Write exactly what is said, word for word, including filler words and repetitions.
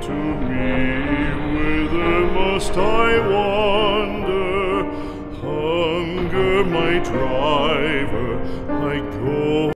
to me, whither must I wander? Hunger, my driver, I go.